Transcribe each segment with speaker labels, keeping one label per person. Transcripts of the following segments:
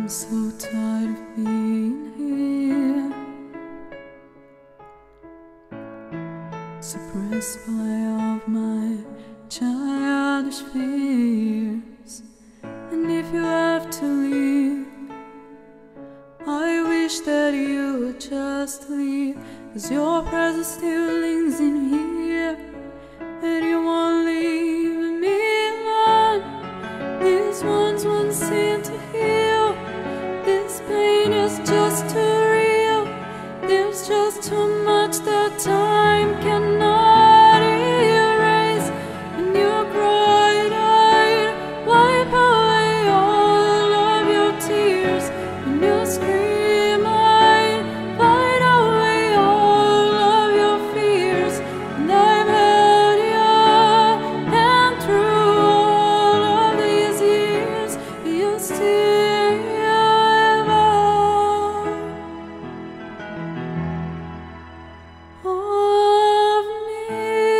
Speaker 1: I'm so tired of being here, suppressed by all of my childish fears. And if you have to leave, I wish that you would just leave, 'cause your presence still lingers in here, and you won't leave me alone. These wounds won't seem to heal. This pain is just too real. There's just too much that time cannot erase. And you cried, I'd wipe away all of your tears. And you scream, I'd fight away all of your fears. And I've held your hand through all of these years. You still have all of me.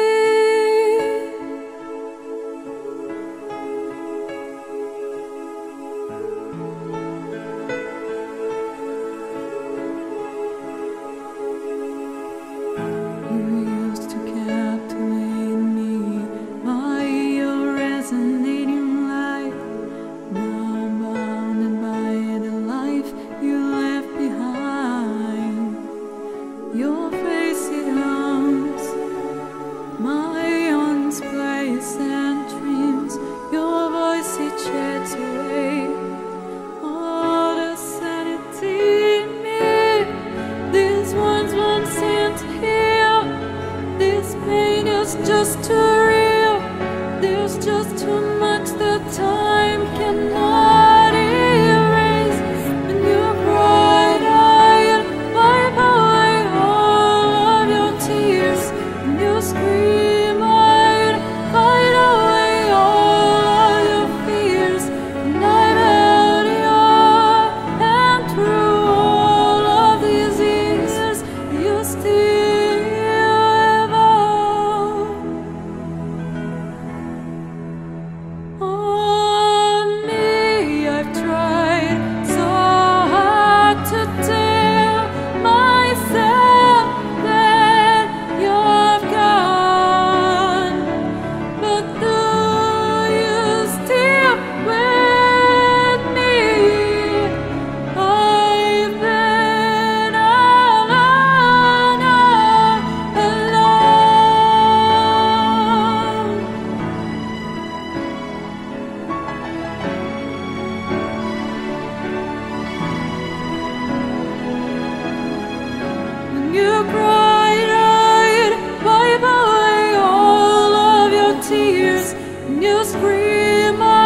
Speaker 1: You used to captivate me by your resonating light. Now I'm bounded by the life you left behind. Your face, it haunts my haunts, place and dreams. Your voice, it sheds away all the sanity in me. These ones won't seem to heal. This pain is just too real. There's just too much that time cannot erase. And you cried, I'd wipe away all of your tears. And you scream, I'd fight away all of your fears. And I've held your hand through all of these years. You still have all on me. I've tried so hard to tell myself that you're gone, but do you still with me? I've been alone, alone. When you cried, I'd wipe away all of your tears. And you scream,